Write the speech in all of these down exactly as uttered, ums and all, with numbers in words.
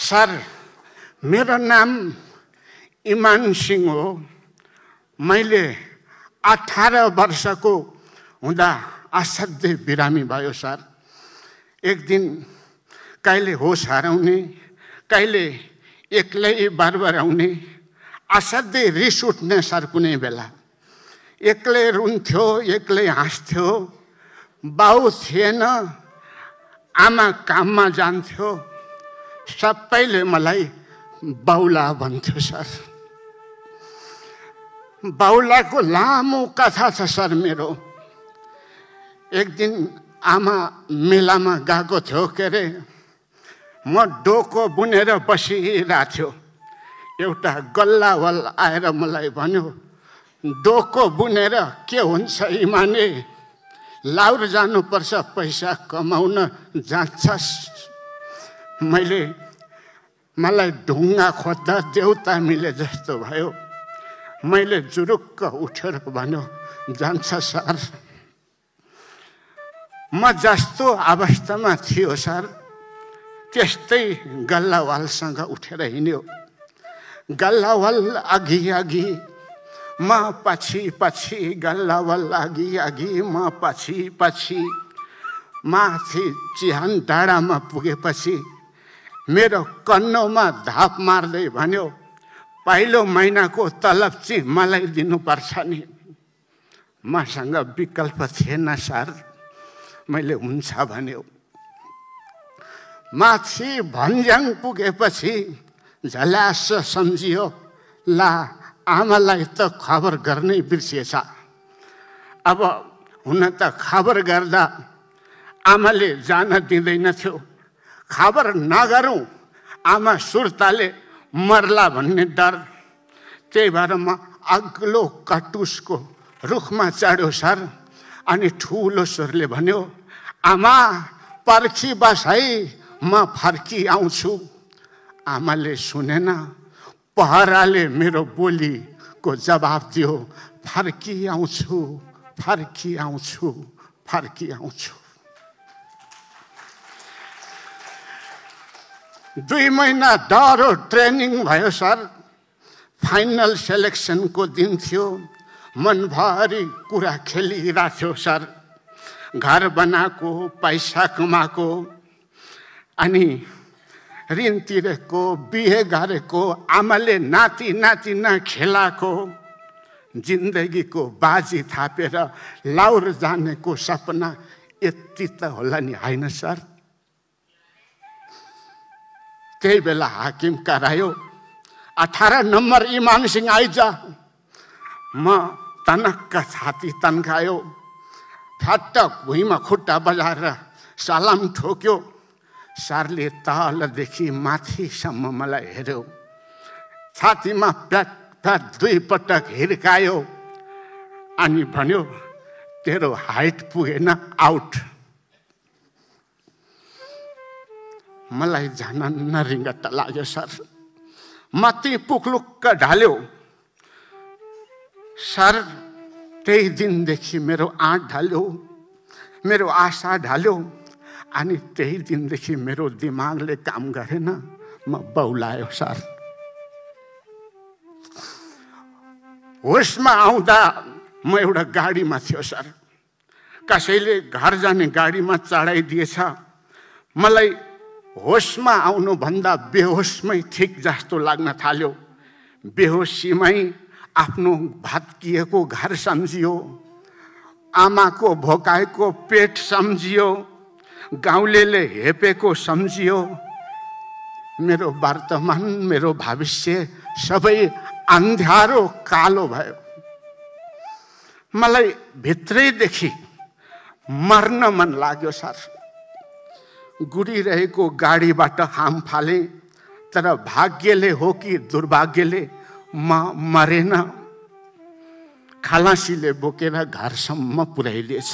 Sir, मेरो नाम इमान सिंह हो। मैले अठारह वर्षको हुँदा असाध्यै बिरामी भयो सर। एक दिन कहिले होस हराउने, कहिले एक्लै बार बार आउने, असाध्यै रिस उठ्ने सर। कुनै बेला एक्लै रुन्थ्यो, एक्लै हाँस्थ्यो। बाउ थिएन, आमा काममा जान्थ्यो। सबैले मलाई बाउला भन्थ्यो सर। बाउलाको लामो कथा छ सर मेरो। एक दिन आमा मेलामा गएको थियो के अरे, म डोको बुनेर बसिरहेको थियो। एउटा गल्लावाल आएर मलाई भन्यो, डोको बुनेर के हुन्छ इमाने, लाउर जानुपर्छ, पैसा कमाउन जान्छस्। मैले मलाई ढुङ्गा खोज्दा देउता मिले जस्तो भयो। मैले जुरुक्क उठेर भन्यो, जान्छ सर। म जस्तो अवस्थामा थियो सर, त्यस्तै गल्लावालसँग उठेर हिँड्यो। गल्लावाल अघि अघि, म पछि पछि, गल्लावाल अघि अघि, म पछि पछि। माथि चिहान डाँडामा पुगेपछि मेरो कन्नोमा धाप मार्दै भन्यो, पहिलो महिनाको तलब चाहिँ मलाई दिनुपर्छ नि। मसँग विकल्प थिएन सर। मैले हुन्छ भन्यो। माथि भन्ज्याङ पुगेपछि झल्यास सम्झियो, ला आमालाई त खबर गर्नै बिर्सिएछ। अब हुन त खबर गर्दा आमाले जान दिँदैनथ्यो। खबर नगरौँ, आमा सुर्ताले मर्ला भन्ने डर। त्यही भएर म अग्लो कटुसको रुखमा चढ्यो सर। अनि ठुलो स्वरले भन्यो, आमा पर्खी बस है, म फर्की आउँछु। आमाले सुनेन। पहराले मेरो बोलीको जवाब दियो, फर्की आउँछु, फर्की आउँछु, फर्की आउँछु। दुई महिना डह्रो ट्रेनिङ भयो सर। फाइनल सेलेक्सनको दिन थियो। मनभरि कुरा खेलिरहेको थियो सर। घर बनाएको, पैसा कमाएको, अनि ऋण तिरेको, बिहे गरेको, आमाले नाति नातिना खेलाएको, जिन्दगीको बाजी थापेर लाउर जानेको सपना यति त होला नि, होइन सर? त्यही बेला हाकिम करायो, अठारह नम्बर इमान सिंह आइज। म तनक्क छाती तन्कायो। फट्ट भुइँमा खुट्टा बजाएर सलाम ठोक्यो। सरले तलदेखि माथिसम्म मलाई हेऱ्यो। छातीमा प्याट प्याट दुई पटक हिर्कायो। अनि भन्यो, तेरो हाइट पुगेन, आउट। मलाई जान नरिङ्गट लाग्यो सर। मती पुक्लुक्क ढाल्यो। सर, त्यही दिनदेखि मेरो आँट ढाल्यो, मेरो आशा ढाल्यो। अनि त्यही दिनदेखि मेरो दिमागले काम गरेन। म बौलायो सर। होसमा आउँदा म एउटा गाडीमा थियो सर। कसैले घर जाने गाडीमा चढाइदिएछ। मलाई होसमा आउनुभन्दा बेहोसमै ठिक जस्तो लाग्न थाल्यो। बेहोसीमै आफ्नो भत्किएको घर सम्झियो, आमाको भोकाएको पेट सम्झियो, गाउँलेले हेपेको सम्झियो। मेरो वर्तमान, मेरो भविष्य सबै अन्ध्यारो कालो भयो। मलाई भित्रैदेखि मर्न मन लाग्यो सर। गुडिरहेको गाडीबाट हाम फाले, तर भाग्यले हो कि दुर्भाग्यले म मरेन। खलासीले बोकेर घरसम्म पुर्याइदिएछ।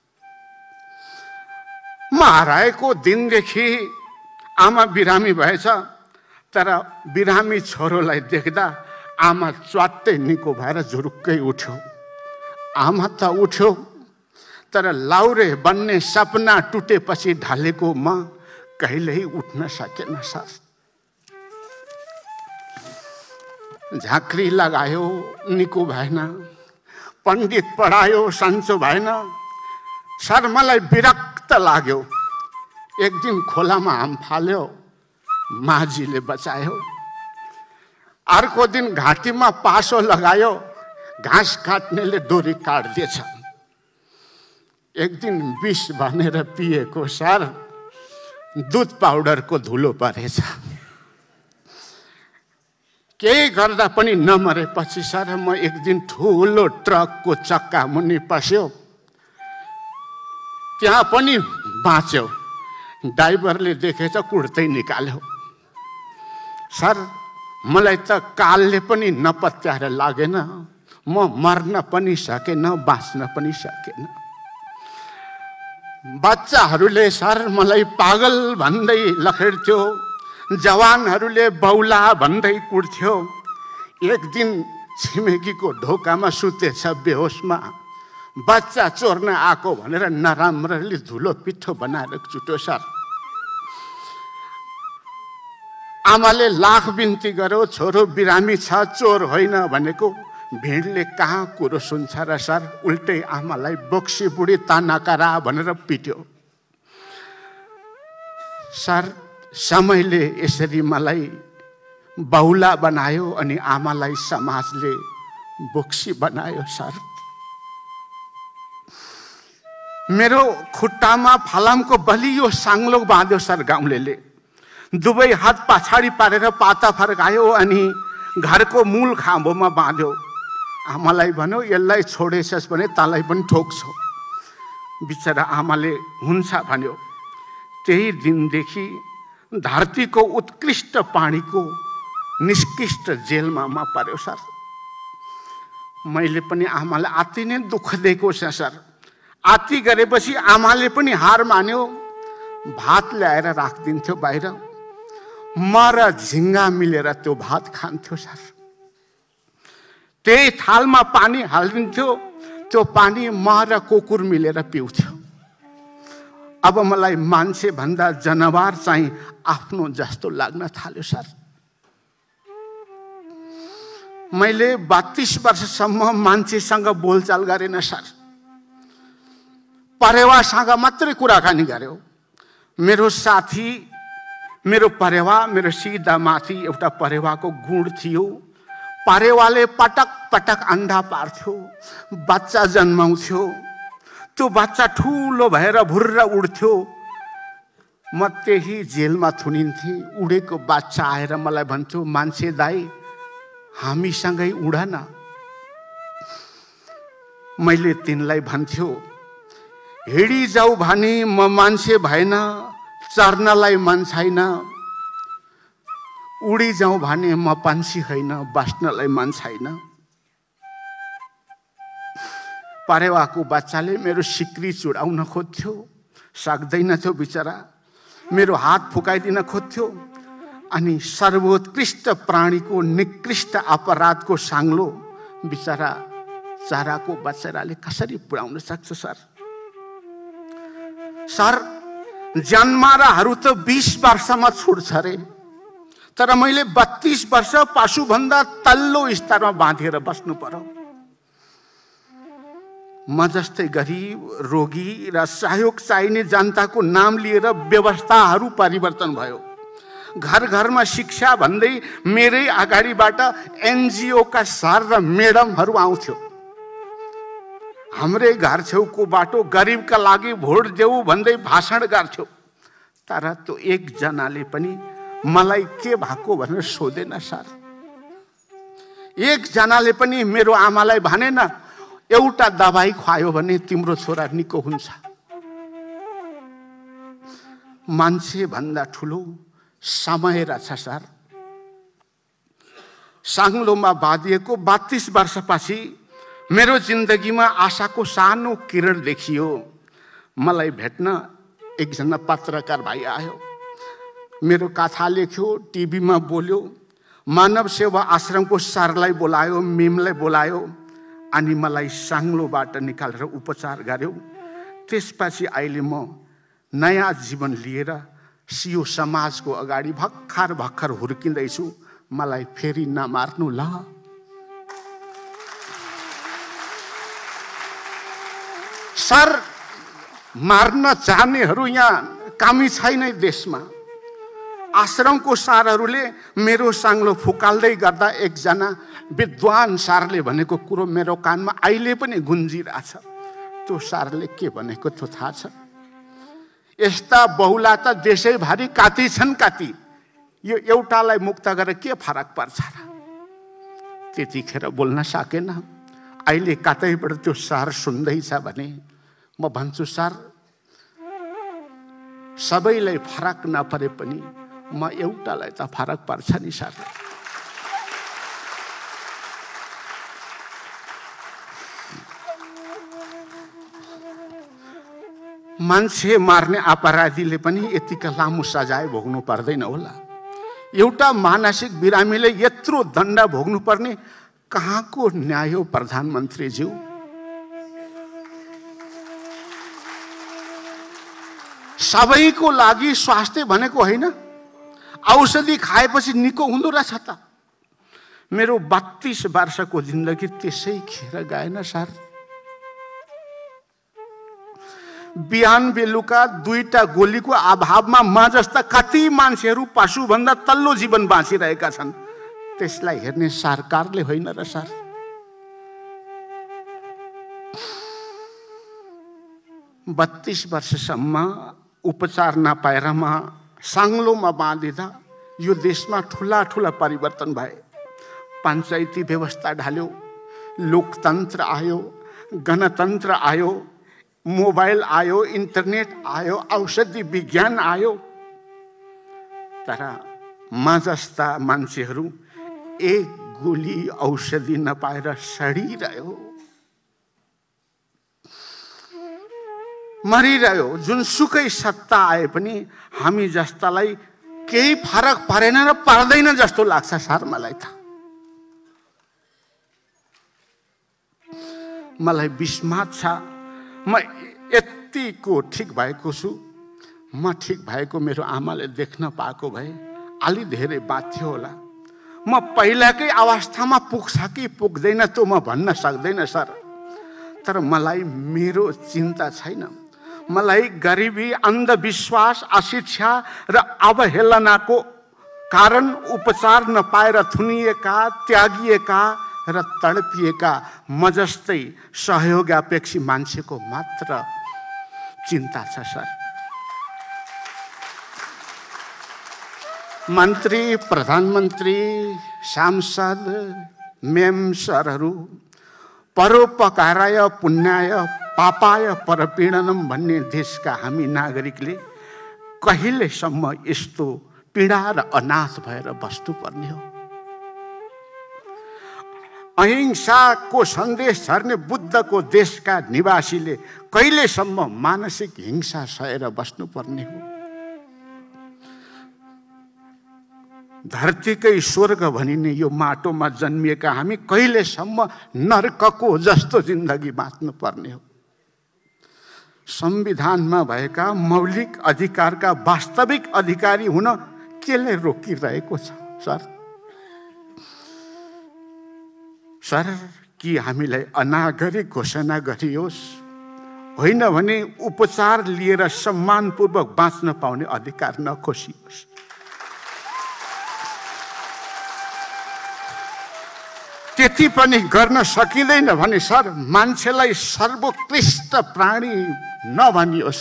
म हराएको दिनदेखि आमा बिरामी भएछ। तर बिरामी छोरोलाई देख्दा आमा च्वाट्टै निको भएर झुरुक्कै उठ्यो। आमा त उठ्यो, तर लाउरे बन्ने सपना टुटेपछि ढलेको म कहिल्यै उठ्न सकेन सर। झाँक्री लगायो निको भएन, पण्डित पढायो सन्चो भएन। सर मलाई विरक्त लाग्यो। एक दिन खोलामा हाम फाल्यो, माझीले बचायो। अर्को दिन घाँटीमा पासो लगायो, घाँस काट्नेले डोरी काट्दिएछ। एक दिन विष भनेर पिएको सर दुध पाउडरको धुलो परेछ। केही गर्दा पनि नमरेपछि सर म एक दिन ठुलो ट्रकको चक्का मुनि पस्यो, त्यहाँ पनि बाँच्यो। ड्राइभरले देखेछ, कुर्तै निकाल्यो। सर मलाई त कालले पनि नपत्याएर लागेन, म मर्न पनि सकेन, बाँच्न पनि सकेन। बच्चाहरूले सर मलाई पागल भन्दै लखेड्थ्यो, जवानहरूले बौला भन्दै कुट्थ्यो। एक दिन छिमेकीको ढोकामा सुतेछ बेहोसमा, बच्चा चोर्न आएको भनेर नराम्ररी धुलो पिठो बनाएर चुट्यो सर। आमाले लाख बिन्ती गर्यो, छोरो बिरामी छ, चोर होइन भनेको। भिडले कहाँ कुरो सुन्छ र सर, उल्टै आमालाई बोक्सी बुढी तानाकारा भनेर पिट्यो। सर समयले यसरी मलाई बहुला बनायो अनि आमालाई समाजले बोक्सी बनायो सर। मेरो खुट्टामा फलामको बलियो साङ्लो बाँध्यो सर गाउँलेले। दुवै हात पछाडि पारेर पाता फर्कायो अनि घरको मूल खाँबोमा बाँध्यो। आमालाई भन्यो, यसलाई छोडेछस् भने तँलाई पनि ठोक्छौ। बिचरा आमाले हुन्छ भन्यो। त्यही दिनदेखि धरतीको उत्कृष्ट पानीको निष्कृष्ट जेलमा म पर्यो सर। मैले पनि आमालाई अति नै दुःख दिएको छ सर। अति गरेपछि आमाले पनि हार मान्यो। भात ल्याएर राखिदिन्थ्यो बाहिर, म र झिङ्गा मिलेर त्यो भात खान्थ्यो सर। त्यही थालमा पानी हालिदिन्थ्यो, त्यो पानी म र कुकुर मिलेर पिउँथ्यो। अब मलाई मान्छे भन्दा जनावर चाहिँ आफ्नो जस्तो लाग्न थाल्यो सर। मैले बत्तीस वर्षसम्म मान्छेसँग बोलचाल गरेन सर। परेवासँग मात्रै कुराकानी गर्यो। मेरो साथी, मेरो परेवा, मेरो सिधा माथि एउटा परेवाको गुण थियो। परेवाले पटक पटक अन्डा पार्थ्यो, बच्चा जन्माउँथ्यो। त्यो बच्चा ठुलो भएर भुर्र उड्थ्यो। म त्यही जेलमा थुनिन्थेँ। उडेको बच्चा आएर मलाई भन्थ्यो, मान्छे दाइ हामीसँगै उड न। मैले तिनलाई भन्थ्यो, हिँडी जाऊ भने म मान्छे भएन, चर्नलाई मन छैन। उडी जाउँ भने म पन्छी होइन, बस्नलाई मन छैन। परेवाको बच्चाले मेरो सिक्री चुडाउन खोज्थ्यो, सक्दैन थियो बिचरा। मेरो हात फुकाइदिन खोज्थ्यो। अनि सर्वोत्कृष्ट प्राणीको निकृष्ट अपराधको साङ्लो बिचरा चराको बच्चाले कसरी पुर्याउन सक्छ सर? सर जन्माराहरू त बीस वर्षमा छुट्छ रे, तर मैले बत्तीस वर्ष पशुभन्दा तल्लो स्तरमा बाँधेर बस्नु पर्यो। म जस्तै गरिब, रोगी र सहयोग चाहिने जनताको नाम लिएर व्यवस्थाहरू परिवर्तन भयो। घर घरमा शिक्षा भन्दै मेरै अगाडिबाट एनजिओका सर र मेडमहरू आउँथ्यो। हाम्रै घर छेउको बाटो गरिबका लागि भोट देऊ भन्दै भाषण गर्थ्यो। तर त्यो एकजनाले पनि मलाई के भएको भनेर सोधेन सर। एकजनाले पनि मेरो आमालाई भनेन, एउटा दबाई खुवायो भने तिम्रो छोरा निको हुन्छ। मान्छे भन्दा ठुलो समय रहेछ सर। साङ्लोमा बाँधिएको बत्तीस वर्षपछि मेरो जिन्दगीमा आशाको सानो किरण देखियो। मलाई भेट्न एकजना पत्रकार भाइ आयो, मेरो कथा लेख्यो, टिभीमा बोल्यो। मानव सेवा आश्रमको सरलाई बोलायो, मिमलाई बोलायो अनि मलाई साङ्लोबाट निकालेर उपचार गर्यो। त्यसपछि अहिले म नयाँ जीवन लिएर सियो समाजको अगाडि भर्खर भर्खर हुर्किँदैछु। मलाई फेरि नमार्नु ल। सर, मार्न चाहनेहरू यहाँ कामी छैन देशमा। आश्रमको सारहरूले मेरो साङ्लो फुकाल्दै गर्दा एकजना विद्वान सारले भनेको कुरो मेरो कानमा अहिले पनि गुन्जिरहेछ। त्यो सारले के भनेको त्यो थाहा छ? यस्ता बहुला त देशैभरि काती छन् काती, यो एउटालाई मुक्त गरेर के फरक पर्छ र? त्यतिखेर बोल्न सकेन। अहिले कतैबाट त्यो सार सुन्दैछ भने म भन्छु, सर सबैलाई फरक नपरे पनि म एउटालाई त फरक पर्छ नि सर। मान्छे मार्ने अपराधीले पनि यतिका लामो सजाय भोग्नु पर्दैन होला। एउटा मानसिक बिरामीले यत्रो दण्ड भोग्नु पर्ने कहाँको न्याय हो प्रधानमन्त्रीज्यू? सबैको लागि स्वास्थ्य भनेको होइन, औषधि खाएपछि निको हुँदो रहेछ त। मेरो बत्तीस वर्षको जिन्दगी त्यसै खेर गएन सर। बिहान बेलुका दुईटा गोलीको अभावमा म जस्ता कति मान्छेहरू पशुभन्दा तल्लो जीवन बाँचिरहेका छन्। त्यसलाई हेर्ने सरकारले होइन र सर। बत्तीस वर्षसम्म उपचार नपाएर म साङ्लोमा बाँधिँदा यो देशमा ठुला ठुला परिवर्तन भए। पञ्चायती व्यवस्था ढाल्यो, लोकतन्त्र आयो, गणतन्त्र आयो, मोबाइल आयो, इन्टरनेट आयो, औषधि विज्ञान आयो। तर म जस्ता मान्छेहरू एक गोली औषधि नपाएर सडिरह्यो, मरिरह्यो। जुनसुकै सत्ता आए पनि हामी जस्तालाई केही फरक परेन र पर्दैन जस्तो लाग्छ सर मलाई त। मलाई विस्मात छ। म यतिको ठिक भएको छु। म ठिक भएको मेरो आमाले देख्न पाएको भए अलि धेरै बाँच्थ्यो होला। म पहिलाकै अवस्थामा पुग्छ कि पुग्दैन त्यो म भन्न सक्दैन सर। तर मलाई मेरो चिन्ता छैन। मलाई गरिबी, अन्धविश्वास, अशिक्षा र अवहेलनाको कारण उपचार नपाएर थुनिएका, त्यागिएका र तडपिएका म जस्तै सहयोगापेक्षी मान्छेको मात्र चिन्ता छ सर। मन्त्री, प्रधानमन्त्री, सांसद, मेम सरहरू परोपकाराय पुण्याय पापाय परपीडनम भन्ने देशका हामी नागरिकले कहिलेसम्म यस्तो पीडा र अनाथ भएर बस्नुपर्ने हो? अहिंसाको सन्देश छर्ने बुद्धको देशका निवासीले कहिलेसम्म मानसिक हिंसा सहेर बस्नुपर्ने हो? धरतीकै स्वर्ग भनिने यो माटोमा जन्मिएका हामी कहिलेसम्म नर्कको जस्तो जिन्दगी बाँच्नु पर्ने हो? संविधानमा भएका मौलिक अधिकारका वास्तविक अधिकारी हुन केले रोकिरहेको छ सर? सर, कि हामीलाई अनागरिक घोषणा गरियोस्, होइन भने उपचार लिएर सम्मानपूर्वक बाँच्न पाउने अधिकार नखोसियोस्। त्यति पनि गर्न सकिँदैन भने सर, मान्छेलाई सर्वोत्कृष्ट प्राणी नभनियोस्।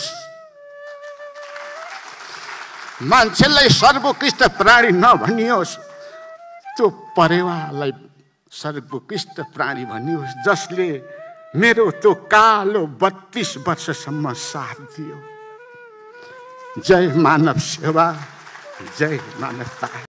मान्छेलाई सर्वोत्कृष्ट प्राणी नभनियोस्, त्यो परेवालाई सर्वोत्कृष्ट प्राणी भनियोस्, जसले मेरो त्यो कालो बत्तीस वर्षसम्म साथ दियो। जय मानव सेवा, जय मानवता।